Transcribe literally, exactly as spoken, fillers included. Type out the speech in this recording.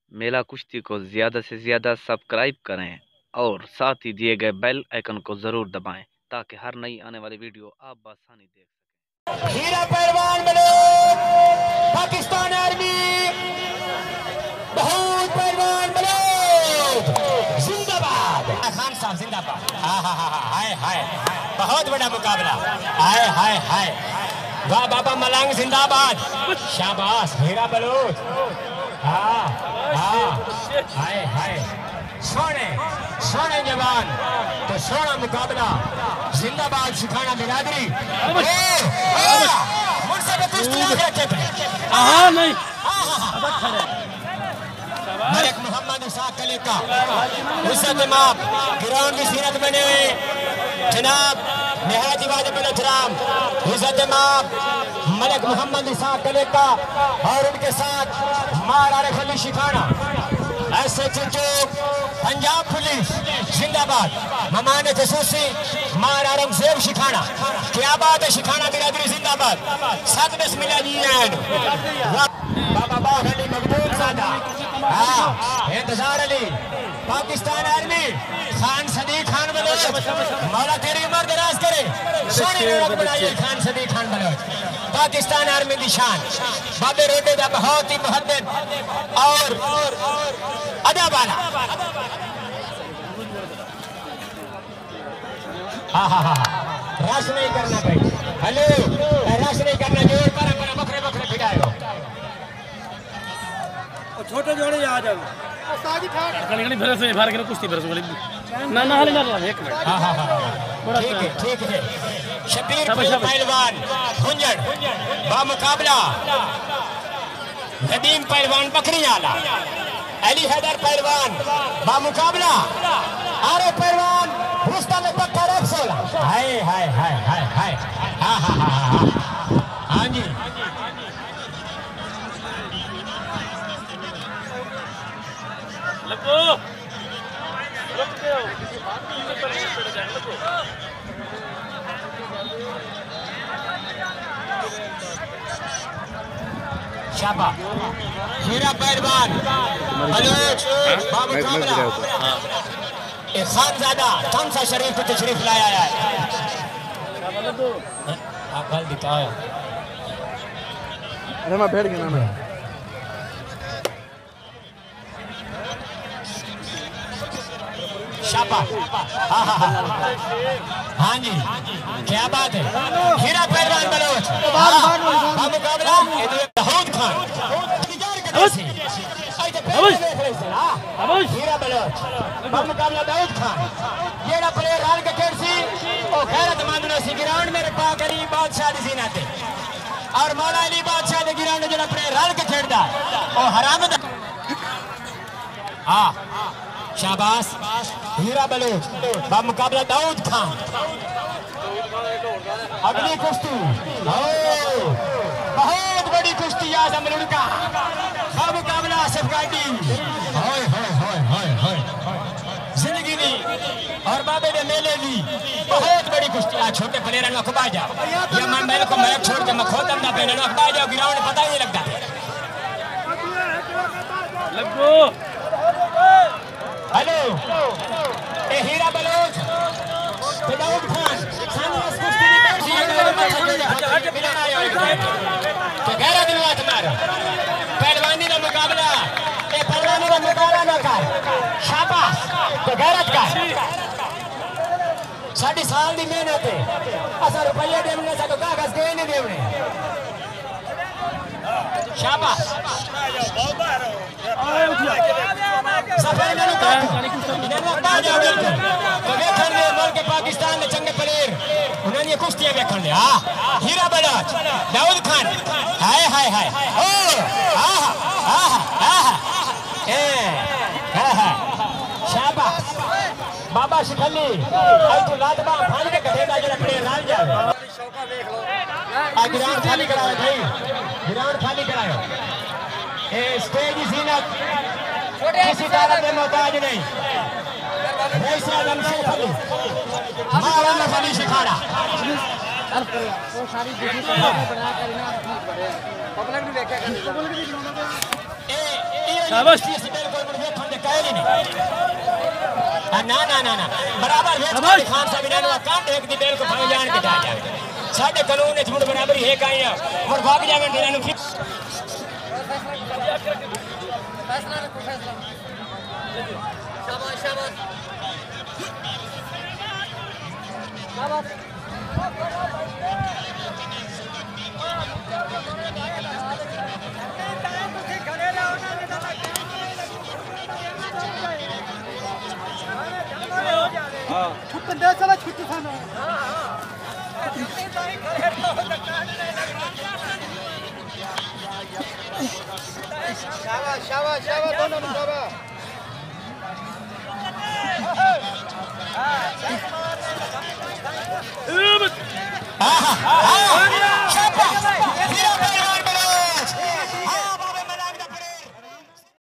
मेला कुश्ती को ज़्यादा से ज़्यादा सब्सक्राइब करें और साथ ही दिए गए बेल आइकन को ज़रूर दबाएं ताकि हर नई आने वाली वीडियो आप बआसानी देख सकें। हीरा पहलवान बनो पाकिस्तान आर्मी, बहुत पहलवान बनो जिंदाबाद। खान साहब जिंदाबाद। हाँ हाँ हाँ हाय हाय, बहुत बड़ा मुकाबला। हाय हाय हाय, वाह बाबा मलंग जिंदाबाद। शाबाश हीरा बलोच। हाँ हाँ हाय हाय, सोने सोने जवान तो सोना मुकाबला। जिंदाबाद शिखाना बिरादरी। मुझसे तो कुछ नहीं रखे थे। हाँ नहीं मलिक मोहम्मद इसाक कले का हुसैन इमाम ग्राउंड की सीरत बने हुए जनाब निहायत वाजिब एहतराम हुसैन इमाम मलिक मोहम्मद इसाक कले का और उनके साथ मार आरिफ अली शिखाना, ऐसे चुचो पंजाब पुलिस जिंदाबाद, ममान जसूसी मार औरंगजेब शिखाना। क्या बात है, शिखाना बिरादरी जिंदाबाद। सद बिस्मिल्लाह जी आन बाबा बाग अली मखदूम सादा। हाँ इंतजार अली, पाकिस्तान आर्मी, खान सदीक खान बलोच, मौला तेरी उम्र दराज करे, सोनी रौनक बनाइए खान सदीक खान बलोच। पाकिस्तान आर्मी की शान, बाबे रोडे का बहुत ही मुहद्दिद और अदा वाला। हाँ हाँ हाँ, रश नहीं करना भाई। हेलो, रश नहीं करना, जोर पर अपना बकरे बकरे फिराएगा। छोटे जोड़े आ जाओ कहीं फिर से भर के कुश्ती फिर से ना ना हाल ना एक मिनट। हाँ हाँ हाँ ठीक है ठीक है। शबीर पहलवान भुंजन बा मुकाबला नदीम पहलवान बकरी आला, अली हैदर पहलवान बा मुकाबला आरे पहलवान मुस्तफा पत्थर एक सोलह। हाय हाय हाय हाय हाय हाँ हाँ हाँ हाँ हाँ जी। लगो रुक जाओ शाबा हीरा पहलवान बलोच बा मुकाबला खानजादा कौन सा शरीफ तशरीफ लाया है। कल दिखाया अरे मैं बैठ गया ना। शाबा हाँ हाँ हाँ हाँ जी, क्या बात है। हीरा पहलवान बलोच बा मुकाबला दाऊद खान। हीरा बलोच बा मुकाबला दाऊद खान। ये प्लेयर हाल के खेल सी और खैरत मंदनो सी ग्राउंड में रखा करी बादशाह दी सीना ते और मौला अली बादशाह दे ग्राउंड में जो प्लेयर हाल के खेलदा और हराम दा। हाँ शाबाश हीरा बलोच बा मुकाबला दाऊद खान। अगली कुश्ती बहुत बड़ी कुश्ती आजम लड़का बा मुकाबला आसिफ गाड़ी। हाय हाय हाय हाय हाय जिंदगी दी और बाबे दे मेले दी बहुत बड़ी कुश्ती। आ छोटे प्लेयर ने अखबा जा या मैं मेरे को मैं छोड़ के मैं खोदम ना पहने अखबा जा ग्राउंड पता ही नहीं लगता। लगो हेलो ए हीरा बलोच दाऊद खान खान कुश्ती की बैठी तो गहरा दिलवात मारो पहलवानी का मुकाबला ए पहलवानी का मुकाबला न कर। शाबाश तो गैरत कर। साढ़े साल की मेहनत है, असा रुपया देने से तो कागज के नहीं देने। शाबाश पाकिस्तान के चंगे प्लेयर उन्होंने कुश्तियां देखने दे। हाँ हीरा बलोच दाऊद खान हाय हाय हाय ओ आहा आहा आहा ए आहा शाबाश बाबा शिखली आई तो लादबा फान के कटेगा जरा प्लेयर लाल जाए। आ ग्राउंड खाली कराओ भाई, ग्राउंड खाली कराओ। ए स्टेज जीनत किसी तरह के मोहताज नहीं। रईस आजम शेख अली मौलाना अली शिखाना वो सारी वीडियो बना कर ना पब्लिक ने देखा कर। शाबाश। कहली नहीं ना ना ना ना बराबर वेट खान साहब इन्होंने काम एक दी बेल को भाई जान के जा जावे साडे कानून झूठ बराबरी है काई और भाग जावे तेरा नु फैसला रखो फैसला शाबाश शाबाश शाबाश हां छुट्टी दे चला छुट्टी खाना शाबाश शाबाश शाबाश दोनों शाबाश हां हां शाबाश